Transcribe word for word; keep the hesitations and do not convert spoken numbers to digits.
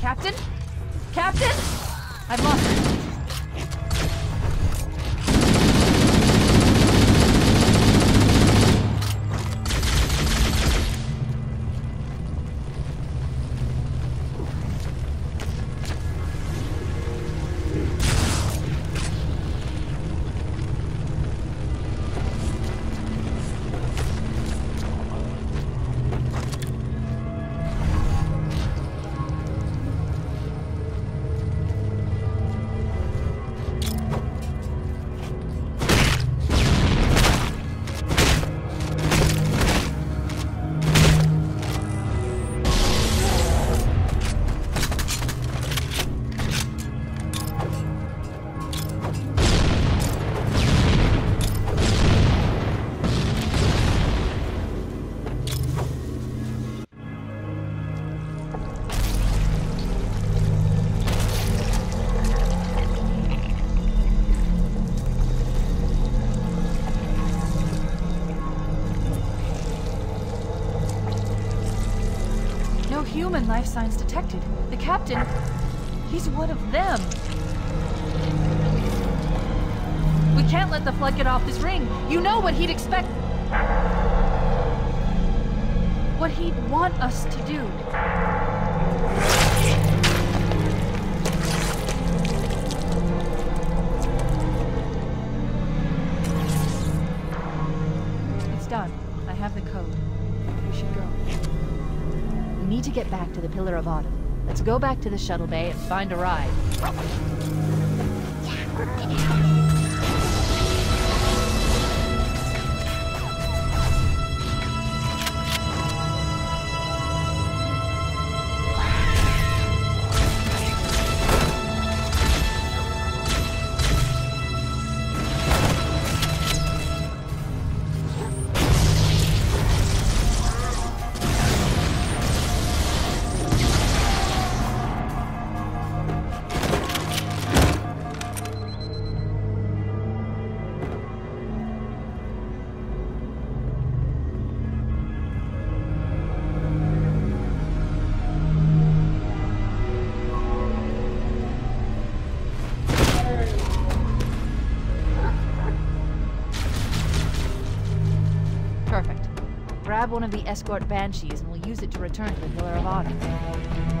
Captain? Captain? I've lost him. Human life signs detected. The captain, he's one of them. We can't let the flood get off this ring. You know what he'd expect. What he'd want us to do. It's done. I have the code. We should go. We need to get back to the Pillar of Autumn. Let's go back to the shuttle bay and find a ride. Grab one of the escort banshees and we'll use it to return to the Pillar of Autumn.